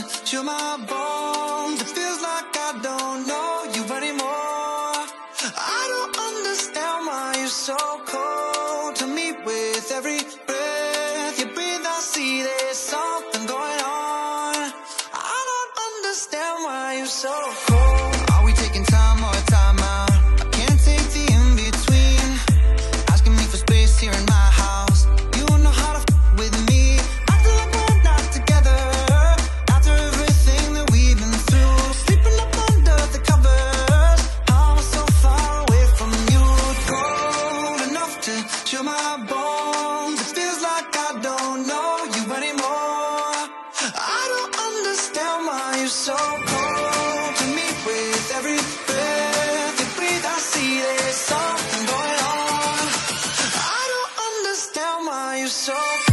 chill my bones. It feels like I don't know you anymore. I don't understand why you're so cold to me. With every breath you breathe, I see there's something going on. I don't understand why you're so cold. Are we taking time or time out? I can't take the in-between. Asking me for space here in my house. You know how to with me. I feel like we're not together after everything that we've been through. Sleeping up under the covers. I'm so far away from you. Cold enough to chill my bones. It feels like I don't know you anymore. I don't understand why you're so cold to me. With every breath you breathe, I see there's something going on. I don't understand why you're so